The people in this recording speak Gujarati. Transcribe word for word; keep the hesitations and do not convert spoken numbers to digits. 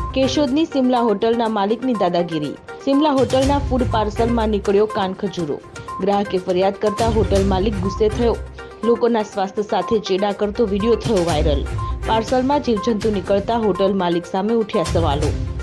કેશોદની સિમલા હોટલના માલિકની દાદાગીરી। સિમલા હોટલના ફૂડ પાર્સલમાં નીકળ્યો કાનખજૂરો। ગ્રાહકે ફરિયાદ કરતા હોટલ માલિક ગુસ્સે થયો। લોકોના સ્વાસ્થ્ય સાથે ચેડા કરતો વિડીયો થયો વાયરલ। પાર્સલમાં જીવજંતુ નીકળતા હોટલ માલિક સામે ઉઠ્યા સવાલો।